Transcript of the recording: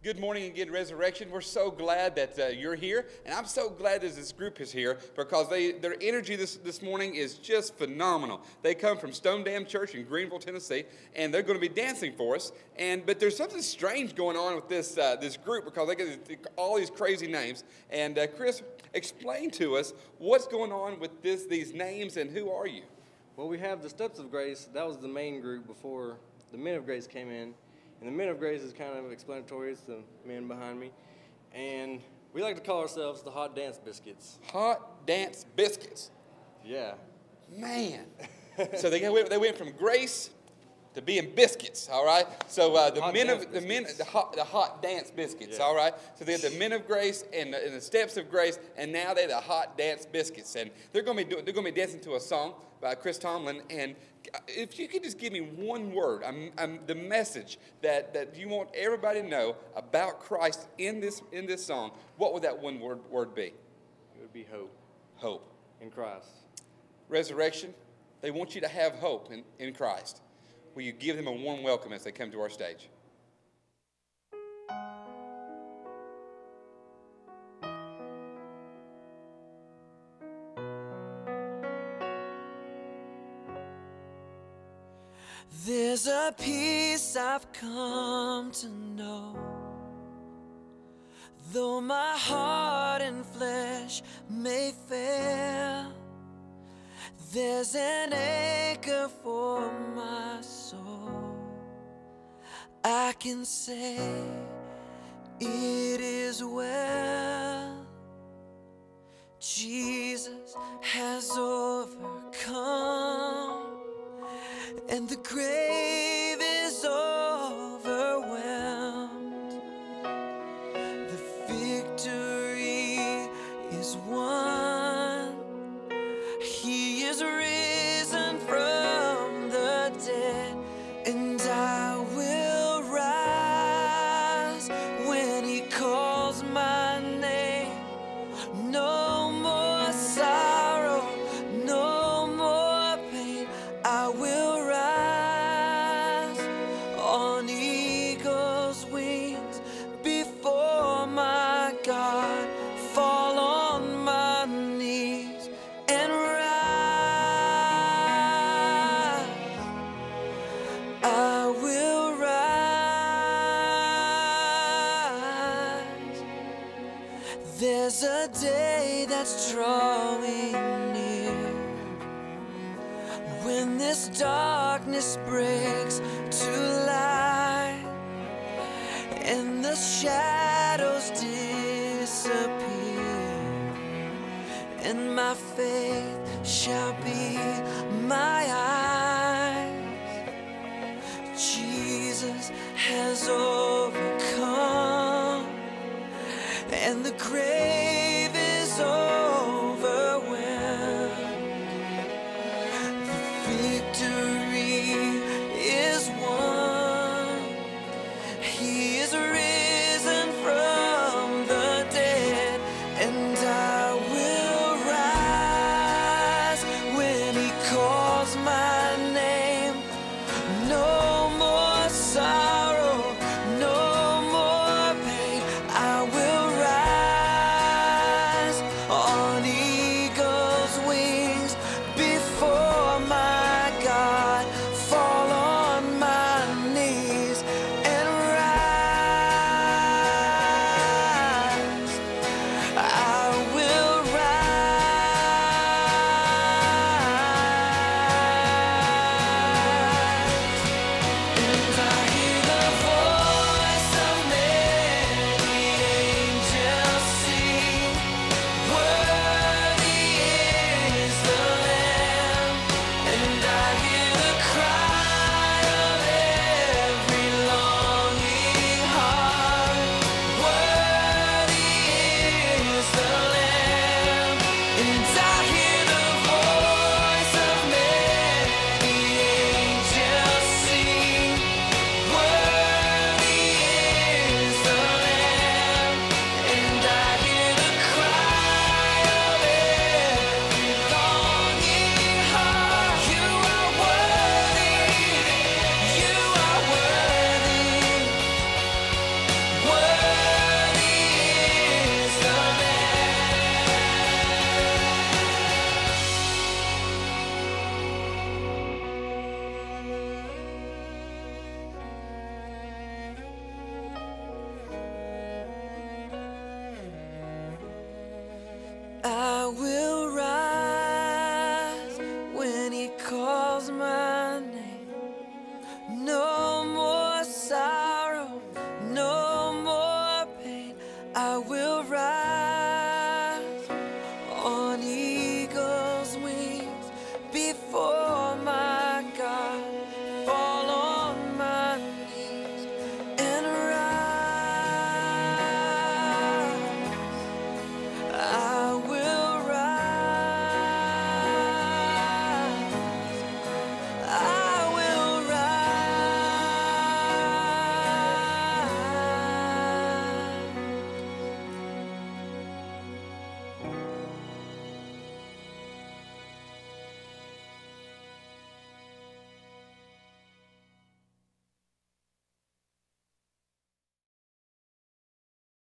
Good morning again, Resurrection. We're so glad that you're here, and I'm so glad that this group is here because their energy this morning is just phenomenal. They come from Stone Dam Church in Greenville, Tennessee, and they're going to be dancing for us. But there's something strange going on with this group because they get all these crazy names. And Chris, explain to us what's going on with these names and who are you? Well, we have the Steps of Grace. That was the main group before the Men of Grace came in. And the Men of Grace is kind of explanatory. It's the men behind me. And we like to call ourselves the Hot Dance Biscuits. Hot Dance Biscuits. Yeah. Man. So they went from grace to being biscuits, all right? So the Hot Dance Biscuits, yeah. All right? So they have the Men of Grace and the Steps of Grace, and now they're the Hot Dance Biscuits. And they're going to be dancing to a song by Chris Tomlin. And if you could just give me one word, the message that you want everybody to know about Christ in this song, what would that one word be? It would be hope. Hope. In Christ. Resurrection, they want you to have hope in Christ. Will you give them a warm welcome as they come to our stage? There's a peace I've come to know, though my heart and flesh may fail. There's an anchor for my soul. I can say it is well. Jesus has overcome, and the grave is overwhelmed. The victory is won. He is risen from the dead, and I will rise when he calls my name. No more sorrow, no more pain. I will rise on eagle's wings before my God, fall on my knees and rise. I will rise. There's a day that's drawing near, when this darkness breaks to light and the shadows disappear, and my faith shall be my eyes. Jesus has overcome, and the grave is overwhelmed. The victory is won. He is risen